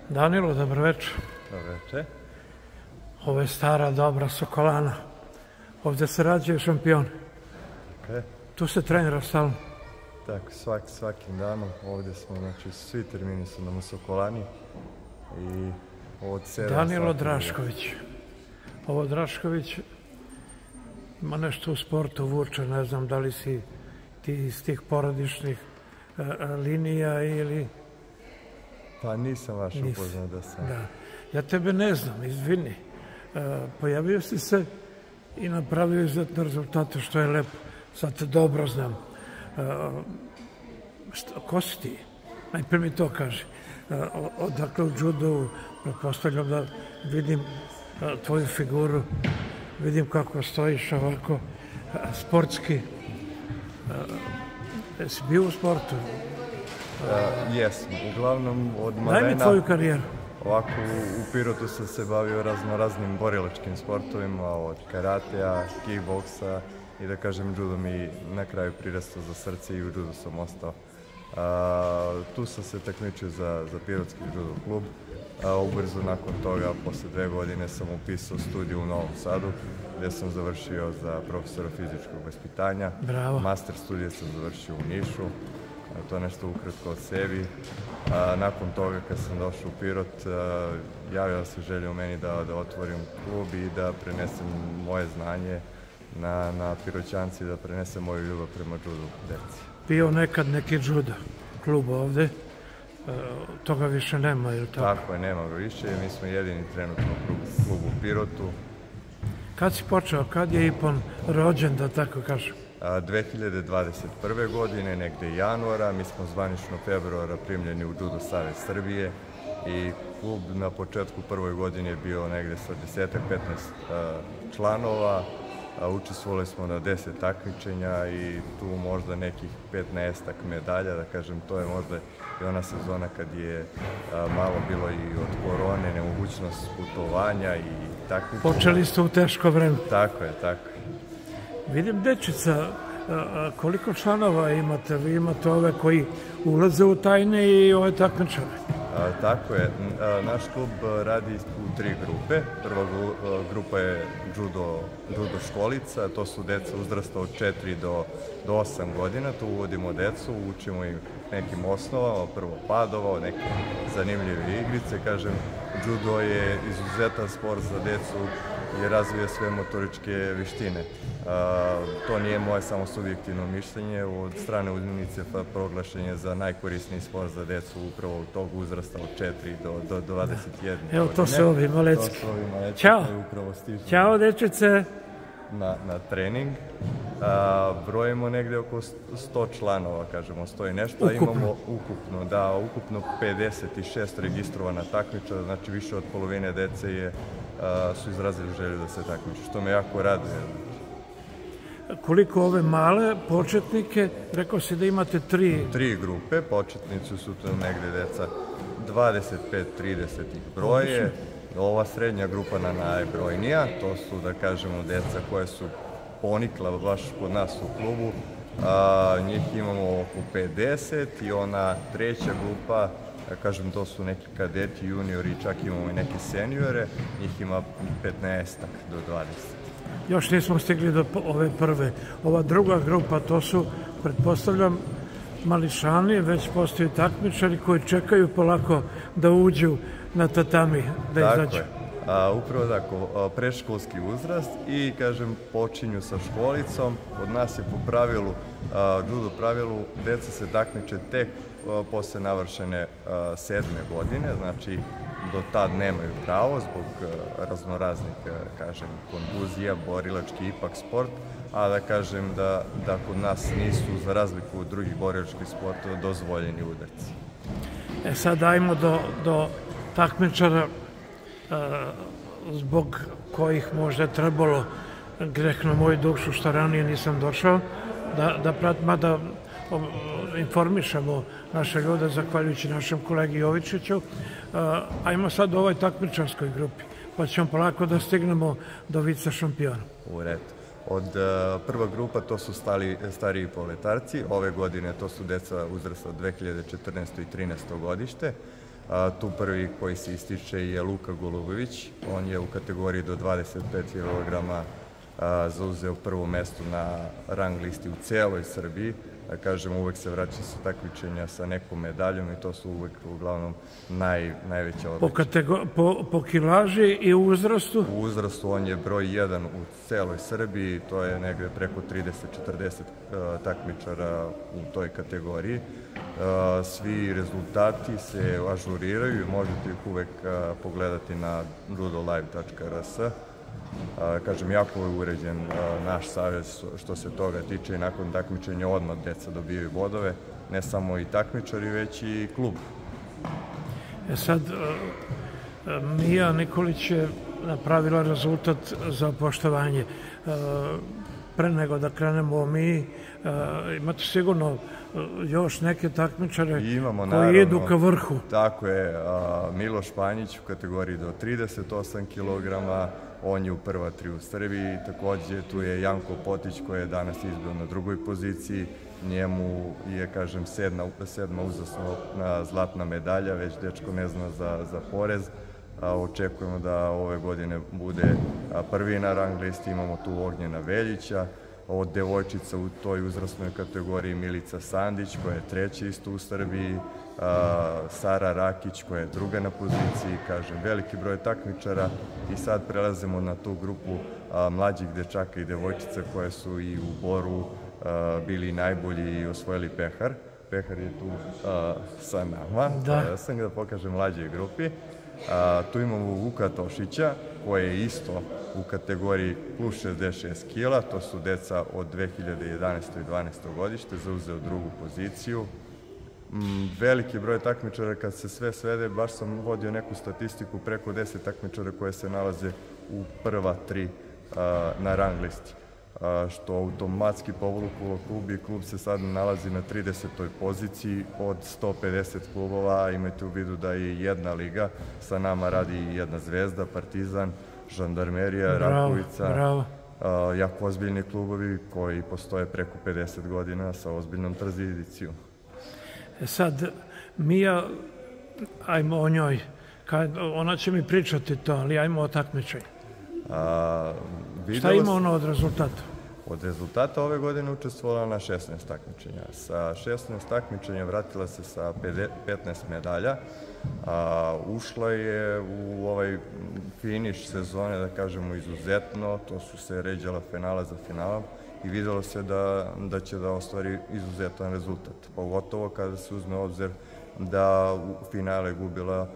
Danilo, dobro večer. Dobro večer. Ovo je stara, dobra Sokolana. Ovdje se rađaju šampioni. Tu se trenira stalno. Tako, svakim danom. Ovdje smo, znači, svi termini su nam u Sokolani. I od 7 Danilo Drašković. Ovo Drašković ima nešto u sportu, vuče, ne znam da li si ti iz tih porodičnih linija ili... Pa nisam vaš upoznao da sam. Da. Ja tebe ne znam, izvini. Pojavio si se i napravio izuzetne rezultate, što je lepo. Sad te dobro znam. Ko si ti? Najprije mi to kaži. Odakle u judu, pretpostavljam da vidim tvoju figuru, vidim kako stojiš ovako sportski. Jesi bio u sportu? Jesam. Uglavnom od malena... Daj mi tvoju karijeru. Ovako, u Pirotu sam se bavio raznim borilačkim sportovima, od karatea, kickboksa i da kažem judo mi na kraju prirastao za srce i u judu sam ostao. Tu sam se takmičio za Pirotski judo klub. Ubrzo nakon toga, posle 2 godine, sam upisao studiju u Novom Sadu, gdje sam završio za profesora fizičkog vaspitanja. Bravo. Master studije sam završio u Nišu. To je nešto ukratko od sebi. Nakon toga, kad sam došao u Pirot, javila se želja u meni da otvorim klub i da prenesem moje znanje na Piroćanci, da prenesem moju ljubav prema judu deci. Bio nekad neki judo klub ovde, toga više nema, ili tako? Tako je, nema ga više. Mi smo jedini trenutno klub u Pirotu. Kad si počeo, kad je Ipon rođen, da tako kažem? 2021. godine, negde januara, mi smo zvanično februara primljeni u Judo Savez Srbije i klub na početku prvoj godine je bio negde sa 10-15 članova. Učestvovali smo na 10 takmičenja i tu možda nekih 15-ak medalja, da kažem, to je možda i ona sezona kad je malo bilo i od korone, nemogućnost putovanja i takmičenja. Počeli ste u teško vreme. Tako je, tako je. Vidim, dečica, koliko članova imate? Vi imate ove koji ulaze u tajne i ove takmičare. Tako je. Naš klub radi u 3 grupe. Prva grupa je judo školica. To su deca uzrasta od 4 do 8 godina. Tu uvodimo decu, učimo im nekim osnovama, prvo padova, neke zanimljive igrice. Kažem, judo je izuzetan sport za decu i razvija sve motoričke vištine. To nije moje samo subjektivno mišljenje. Od strane UNICEF-a proglašen je za najkorisniji sport za decu upravo tog uzrasta od 4 do 21 godine. Evo, to se ovi malecki. Ćao! Ćao, dečice! Na trening. Brojimo negde oko 100 članova, kažemo, 100 i nešto. Imamo ukupno 56 registrovana takmičara, znači više od polovine dece su izrazili želju da se takmiče, što me jako raduje. Koliko ove male početnike, rekao si da imate 3 grupe, početnici su to negde deca 25-30 ih broje, ova srednja grupa najbrojnija, to su, da kažemo, deca koje su ponikla baš kod nas u klubu, njih imamo oko 50 i ona treća grupa, da kažem, to su neki kadeti, juniori, čak imamo i neke seniore, njih ima 15 do 20. Još nismo stigli do ove prve. Ova druga grupa, to su, pretpostavljam, mališani, već postoji takmičari koji čekaju polako da uđu na tatami, da izađu. Tako je. Upravo tako, predškolski uzrast i, kažem, počinju sa školicom. Od nas je po pravilu, judo pravilu, deca se takmiče tek posle navršene 7. godine, znači do tad nemaju pravo zbog raznoraznih, kažem, kontuzija, borilački ipak sport, a da kažem da kod nas nisu, za razliku od drugih borilačkih sportova, dozvoljeni udarci. Sad dajmo do takmičara zbog kojih možda je trebalo, greh na moju dušu što ranije nisam došao, da pratim, da informišemo naše ljude, zahvaljujući našem kolegi Jovičiću. Ajmo sad u ovoj takmičarskoj grupi, pa ćemo polako da stignemo do vice šampiona. U redu. Prva grupa, to su stariji poletarci, ove godine to su deca uzrasta od 2014. i 13. godište. Tu prvi koji se ističe je Luka Golubović. On je u kategoriji do 25 kg zauzeo prvo mesto na rang listi u celoj Srbiji. Da kažem, uvek se vraća sa takmičenja sa nekom medaljom i to su uvek uglavnom najveća odličja. Po kilaži i u uzrastu? U uzrastu on je broj 1 u celoj Srbiji, to je negde preko 30-40 takmičara u toj kategoriji. Svi rezultati se ažuriraju i možete ih uvek pogledati na judolive.rs. Kažem, jako je uređen naš savez što se toga tiče i nakon takmičenja odmah deca dobijaju bodove, ne samo i takmičari, već i klub. Sad, Mija Nikolić je napravila rezultat za poštovanje. Pre nego da krenemo mi, imate sigurno još neke takmičare koji idu ka vrhu. Tako je, Miloš Panjić u kategoriji do 38 kg, on je u prva 3 u Srbiji, takođe tu je Janko Potić koji je danas izbio na drugoj poziciji, njemu je, kažem, sedma uzastopna zlatna medalja, već dečko ne zna za porez. Očekujemo da ove godine bude prvi na rang listi, imamo tu Ognjena Veljića, od devojčica u toj uzrasnoj kategoriji Milica Sandić koja je treća isto u Srbiji, Sara Rakić koja je druga na poziciji, kažem, veliki broj takmičara i sad prelazimo na tu grupu mlađih dečaka i devojčica koje su i u Boru bili najbolji i osvojili pehar. Pehar je tu sa nama, ja sam ga pokažem mlađoj grupi. Tu imamo Vuka Tošića, koji je isto u kategoriji plus 66 kg, to su deca od 2011. i 12. godište, zauzeo drugu poziciju. Veliki broj takmičara, kad se sve svede, baš sam vodio neku statistiku, preko 10 takmičara koje se nalaze u prva 3 na rang listi, što automatski povuklo klub i klub se sad nalazi na 30. poziciji od 150 klubova. Imajte u vidu da je jedna liga, sa nama radi jedna Zvezda, Partizan, Žandarmerija, Rakovica, jako ozbiljni klubovi koji postoje preko 50 godina sa ozbiljnom tradicijom. Sad, Mija, ajmo o njoj, ona će mi pričati to, ali ajmo o takmičenju. Šta ima ona od rezultata? Od rezultata ove godine učestvovala na 16 takmičenja. Sa 16 takmičenja vratila se sa 15 medalja. Ušla je u ovaj finiš sezone, da kažemo, izuzetno. To su se ređala finala za finalom i videlo se da će da ostvari izuzetan rezultat. Pogotovo kada se uzme obzir da u finale gubila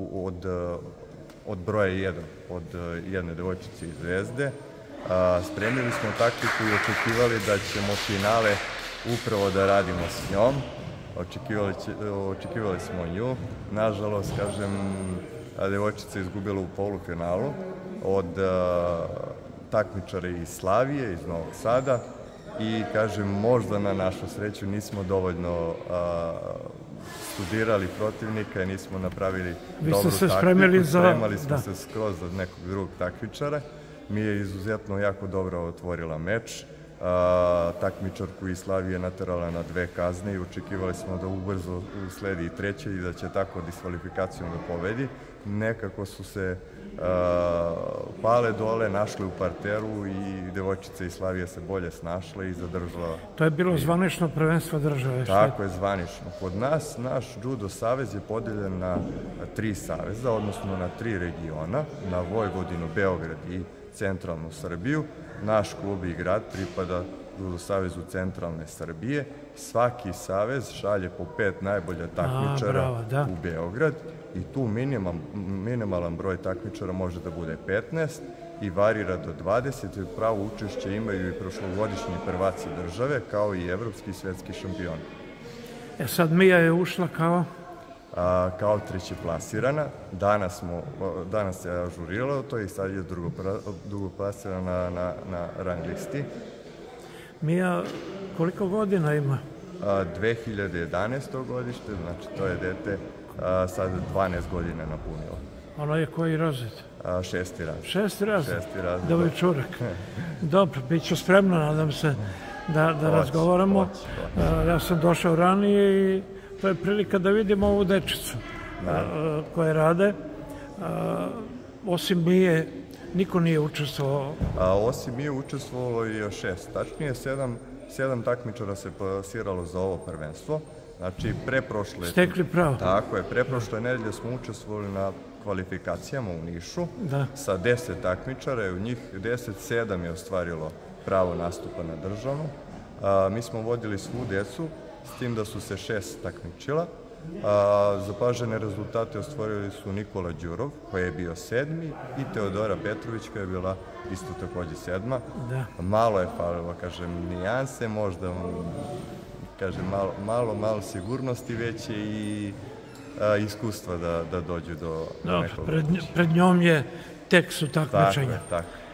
od broja 1, od jedne devojčice iz Zvezde. Spremili smo taktiku i očekivali da ćemo finale upravo da radimo s njom. Očekivali smo nju. Nažalost, kažem, devojčica je izgubila u polufinalu od takmičara iz Slavije, iz Novog Sada i, kažem, možda na našu sreću nismo dovoljno studirali protivnika i nismo napravili dobru taktiku. Spremali smo se skroz od nekog drugog takmičara. Mi je izuzetno jako dobro otvorila meč. Takmičarku iz Slavije naterala na 2 kazne i očekivali smo da ubrzo usledi i treće i da će tako diskvalifikacijom da pobedi. Nekako su se pale dole, našli u parteru i devojčica iz Slavije se bolje snašla i zadržala. To je bilo zvanično prvenstvo države? Tako je, zvanično. Kod nas, naš judo savez je podeljen na 3 saveza, odnosno na 3 regiona, na Vojvodinu, Beograd i centralnu Srbiju. Naš klub i grad pripada Judo savezu centralne Srbije. Svaki savez šalje po 5 najbolja takmičara u Beograd i tu minimalan broj takmičara može da bude 15 i varira do 20, jer pravo učešće imaju i prošlogodišnji prvaci države, kao i evropski i svetski šampioni. Sad Mija je ušla kao treće plasirana. Danas se ažuriralo to i sad je drugo plasirana na rang listi. Mija, koliko godina ima? 2011. godište, znači to je dete sad 12 godina napunilo. Ono je koji razred? 6. razred. 6. razred? Devojčurak. Dobro, bit ću spremno, nadam se da razgovaramo. Ja sam došao ranije i to je prilika da vidimo ovu dečicu. koje rade. Osim Mije, niko nije učestvovao. Osim Mije učestvovalo i još 6. Tačnije, 7 takmičara se plasiralo za ovo prvenstvo. Znači, preprošle... Stekli pravo. Tako je, preprošle nedelje smo učestvovali na kvalifikacijama u Nišu sa 10 takmičara i u njih 7 je ostvarilo pravo nastupa na državnu. Mi smo vodili svu decu, s tim da su se 6 takmičila. Zapažene rezultate ostvarili su Nikola Đurov, koji je bio 7. i Teodora Petrović, koja je bila isto takođe 7. Malo je falilo, kažem, nijanse, možda, kažem, malo sigurnosti veće i iskustva da dođu do nekog. Pred njom je tek su takmičenja. Tako.